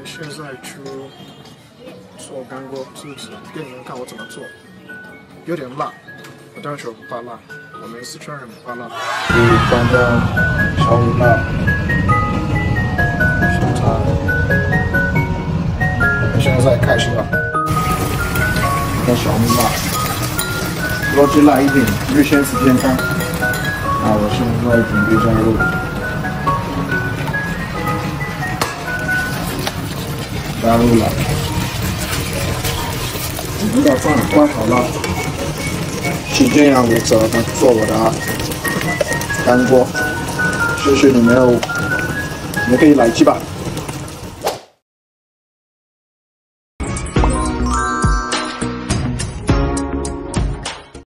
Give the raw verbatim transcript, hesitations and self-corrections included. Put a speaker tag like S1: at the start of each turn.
S1: 现在去做干锅，自己给你们看我怎么做，有点辣，我当时我不怕辣，我们四川人不怕辣。可以放点小米辣、香菜。我现在开始了，点小米辣，逻辑辣一点，预先是健康。那我现在准备加入。 加入了，你把饭关好了，是这样我怎么做我的干锅。谢谢你们哦，你们可以来记吧。